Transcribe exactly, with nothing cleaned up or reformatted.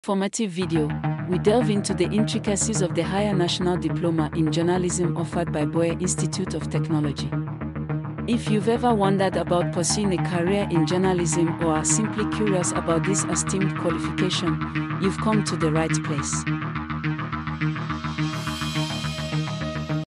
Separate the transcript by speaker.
Speaker 1: Formative video, we delve into the intricacies of the Higher National Diploma in Journalism offered by Buea Institute of Technology. If you've ever wondered about pursuing a career in journalism or are simply curious about this esteemed qualification, you've come to the right place.